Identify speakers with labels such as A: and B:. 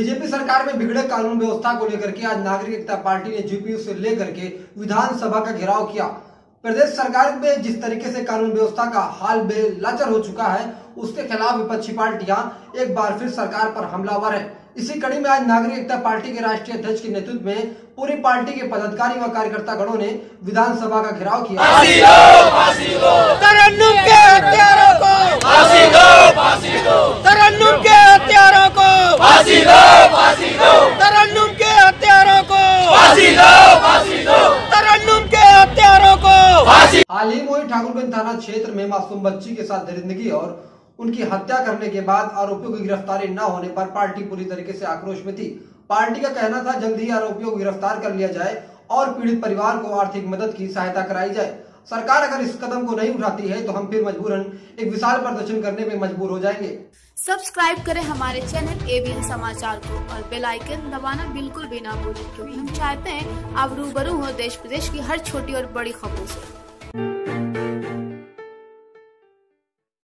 A: BJP सरकार में बिगड़े कानून व्यवस्था को लेकर के आज नागरिक एकता पार्टी ने जीपीयू से लेकर के विधानसभा का घेराव किया। प्रदेश सरकार में जिस तरीके से कानून व्यवस्था का हाल बेलचर हो चुका है, उसके खिलाफ विपक्षी पार्टियां एक बार फिर सरकार पर हमलावर है। इसी कड़ी में आज नागरिक एकता पार्टी के राष्ट्रीय अध्यक्ष के नेतृत्व में पूरी पार्टी के पदाधिकारी व कार्यकर्ता गणों ने विधानसभा का घेराव किया।
B: तरन्नुम के हत्यारों को फांसी दो, फांसी दो। तरन्नुम के हत्यारों को फांसी दो, फांसी दो। तरन्नुम के हत्यारों को फांसी दो, फांसी दो। तरन्नुम के हत्यारों को फांसी।
A: हाल ही में ठाकुरगंज थाना क्षेत्र में मासूम बच्ची के साथ दरिंदगी और उनकी हत्या करने के बाद आरोपियों की गिरफ्तारी न होने पर पार्टी पूरी तरीके से आक्रोश में थी। पार्टी का कहना था जल्द ही आरोपियों को गिरफ्तार कर लिया जाए और पीड़ित परिवार को आर्थिक मदद की सहायता कराई जाए। सरकार अगर इस कदम को नहीं उठाती है तो हम फिर मजबूरन एक विशाल प्रदर्शन करने में मजबूर हो जाएंगे।
C: सब्सक्राइब करें हमारे चैनल एबीएन समाचार को और बेल आइकन दबाना बिल्कुल भी ना भूलें, क्योंकि हम चाहते हैं आप रूबरू हो देश प्रदेश की हर छोटी और बड़ी खबरों से।